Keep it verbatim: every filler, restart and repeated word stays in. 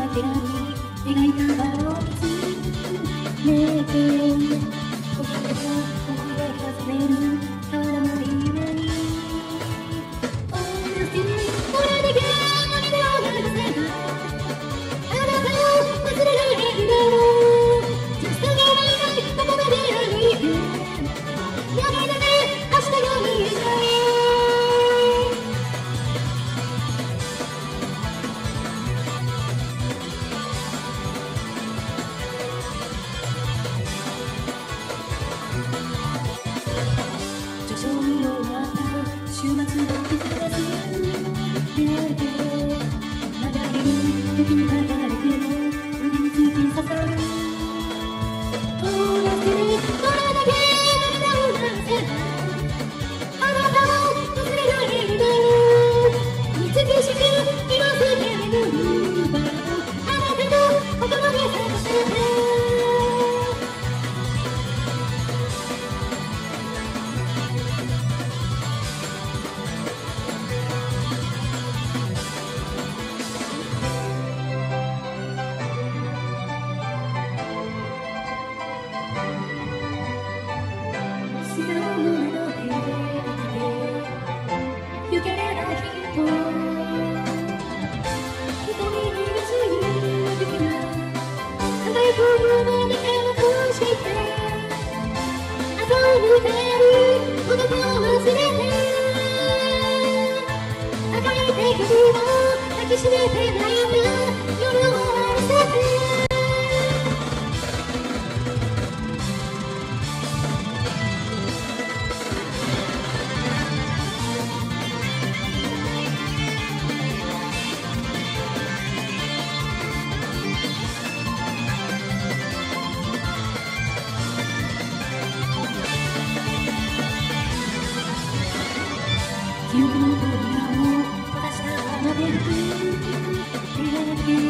手紙描いた場を見つめてここでと思い出が覚めるただの夢に同じこれだけ涙を流せばあなたを忘れられるだろう実際がないここまで歩いてやめてね明日が見えない徐々に終わった週末の季節出会えて流れる時に流れて腕に突き刺さる遠ざけにこれだけ涙を流せばあなたを忘れられるだろう美しく色づけるバラをあなたの心に咲かせて素顔の目の部屋で行けない人瞳に映る時が輝く胸に隠して後を向いてることを忘れて赤い手首を抱きしめて泣いた夜を終わらせて記憶の扉を閉ざしたままで出会って